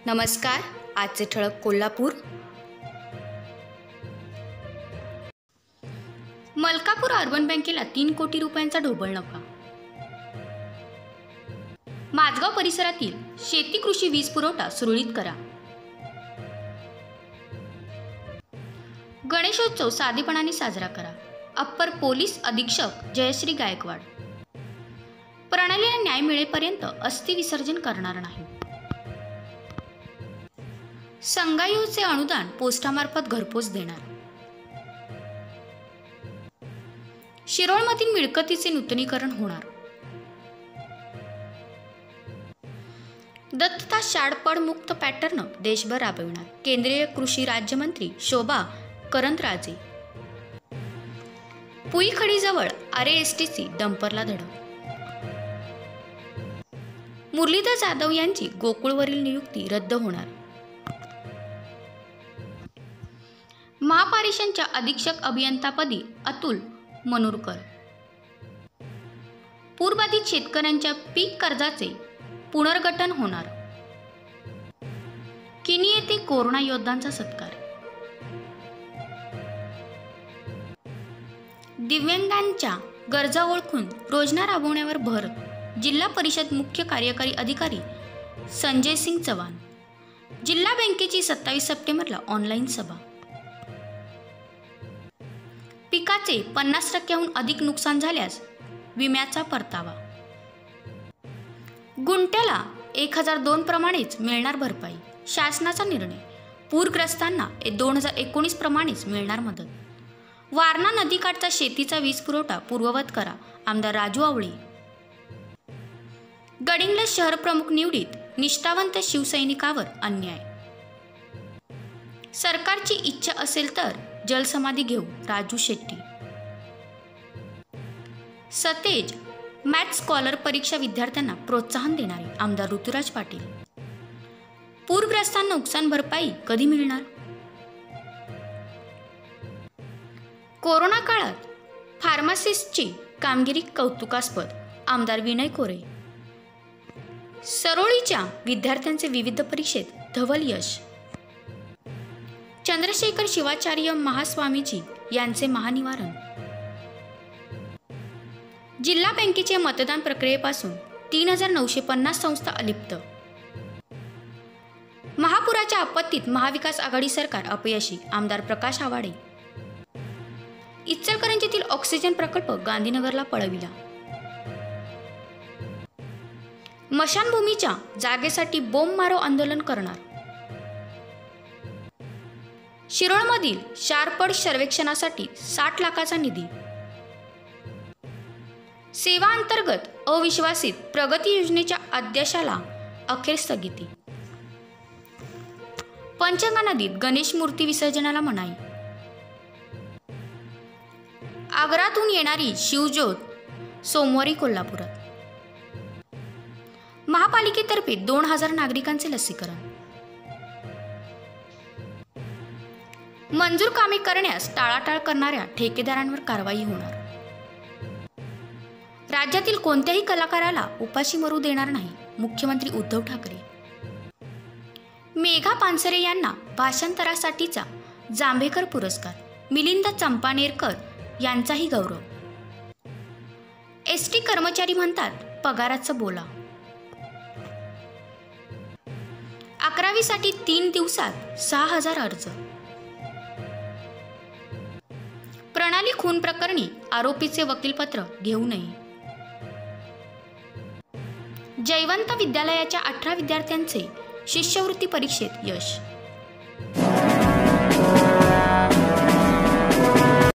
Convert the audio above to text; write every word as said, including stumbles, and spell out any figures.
नमस्कार. आजचे ठळक कोल्हापूर. मलकापूर अर्बन बँकेला तीन कोटी रुपयांचा ढोबळ नफा. माझगाव परिसरातील शेती कृषी वीज पुरवठा सुरळीत करा. गणेशोत्सव साधेपणाने साजरा करा. अप्पर पोलीस अधीक्षक जयश्री गायकवाड. प्रणालीला न्याय मिळेपर्यंत अस्थि विसर्जन करणार नाही. संघायुचे अनुदान पोस्टामार्फत घरपोच देणार. शिरोळमधील मिळकतीचे नूतनीकरण होणार. दत्तता शाळपड मुक्त पॅटर्न देशभर राबविणार. केंद्रीय कृषी राज्यमंत्री शोभा करंद्राजे. पुईखडीजवळ आरे एसटीसी डंपरला धडक. मुरलीधर जाधव यांची गोकुळवरील नियुक्ती रद्द होणार. महापालिकेच्या अधीक्षक अभियंतापदी अतुल मनूरकर. पूरबाधित शेतकऱ्यांच्या पीक कर्जाचे पुनर्गठन होणार. किनी येथे कोरोना योद्धांचा सत्कार. दिव्यांगांच्या गरजा ओळखून योजना राबवण्यावर भर. जिल्हा परिषद मुख्य कार्यकारी अधिकारी संजय सिंग चव्हाण. जिल्हा बँकेची सत्तावीस सप्टेंबरला ऑनलाईन सभा. पिकाचे पन्नास टक्क्याहून अधिक नुकसान झाल्यास विम्याचा परतावा. गुंट्याला एक हजार दोन प्रमाणेच मिळणार भरपाई. शासनाचा निर्णय. पूरग्रस्तांना दोन हजार एकोणीस प्रमाणेच मिळणार मदत. वारणा नदीकाठचा शेतीचा वीज पुरवठा पूर्ववत करा. आमदार राजू आवळे. गडिंग्लज शहर प्रमुख निवडीत निष्ठावंत शिवसैनिकावर अन्याय. सरकारची इच्छा असेल तर जलसमाधी घेऊ. राजू शेट्टी. सतेज मॅथ स्कॉलर परीक्षा विद्यार्थ्यांना प्रोत्साहन देणारे आमदार ऋतुराज पाटील. पूरग्रस्तांना नुकसान भरपाई कधी मिळणार. कोरोना काळात फार्मासिस्टची कामगिरी कौतुकास्पद. आमदार विनय कोरे. सरोळीच्या विद्यार्थ्यांचे विविध परीक्षेत धवल यश. चंद्रशेखर शिवाचार्य महास्वामीजी यांचे महानिवारण. जिल्हा बँकेचे मतदान प्रक्रियेपासून तीन हजार नऊशे पन्नास संस्था अलिप्त. महापुराच्या आपत्तीत महाविकास आघाडी सरकार अपयशी. आमदार प्रकाश आवाडे. इचलकरंजीतील ऑक्सिजन प्रकल्प गांधीनगरला पळविला. मशानभूमीच्या जागेसाठी बोंब मारो आंदोलन करणार. शिरोळमधील शाळपड सर्वेक्षणासाठी साठ लाखाचा निधी. सेवा अंतर्गत अविश्वासित प्रगती योजनेच्या आदेशाला अखेर स्थगिती. पंचगंगा नदीत गणेश मूर्ती विसर्जनाला मनाई. आग्र्यातून येणारी शिवज्योत सोमवारी कोल्हापुरात. महापालिकेतर्फे दोन हजार नागरिकांचे लसीकरण. मंजूर कामे करण्यास टाळाटाळ करणाऱ्या ठेकेदारांवर कारवाई होणार. राज्यातील कोणत्याही कलाकाराला उपाशी मरू देणार नाही. मुख्यमंत्री उद्धव ठाकरे. मेघा पानसरे यांना भाषांतरासाठीचा जांभेकर पुरस्कार. मिलिंद चंपानेरकर यांचाही गौरव. एसटी कर्मचारी म्हणतात पगाराचं बोला. अकरावीसाठी तीन दिवसात सहा हजार अर्ज. प्रणाली खून प्रकरणी आरोपीचे वकीलपत्र घेऊ नये. जयवंत विद्यालयाच्या अठरा विद्यार्थ्यांचे शिष्यवृत्ती परीक्षेत यश.